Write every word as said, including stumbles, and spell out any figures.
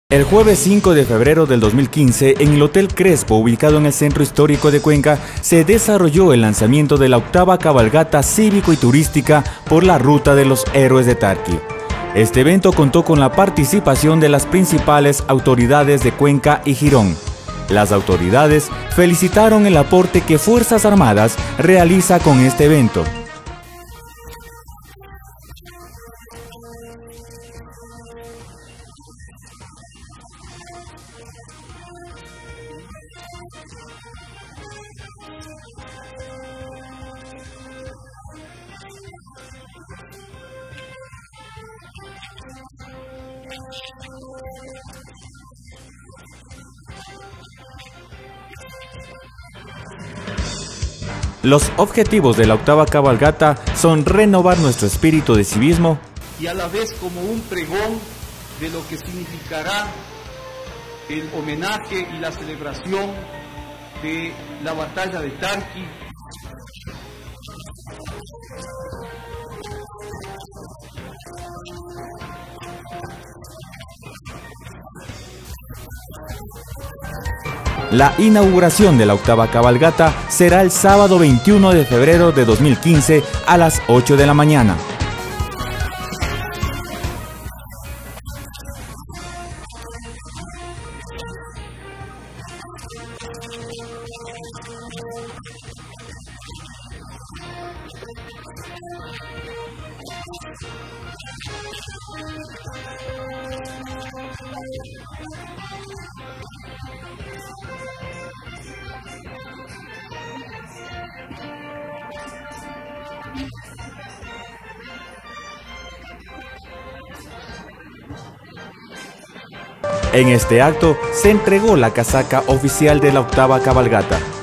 El jueves cinco de febrero del dos mil quince, en el Hotel Crespo, ubicado en el Centro Histórico de Cuenca, se desarrolló el lanzamiento de la octava cabalgata cívico y turística por la Ruta de los Héroes de Tarqui. Este evento contó con la participación de las principales autoridades de Cuenca y Girón. Las autoridades felicitaron el aporte que Fuerzas Armadas realiza con este evento. Los objetivos de la octava cabalgata son renovar nuestro espíritu de civismo y a la vez como un pregón de lo que significará el homenaje y la celebración de la batalla de Tarqui. La inauguración de la octava cabalgata será el sábado veintiuno de febrero de dos mil quince a las ocho de la mañana. En este acto se entregó la casaca oficial de la octava cabalgata.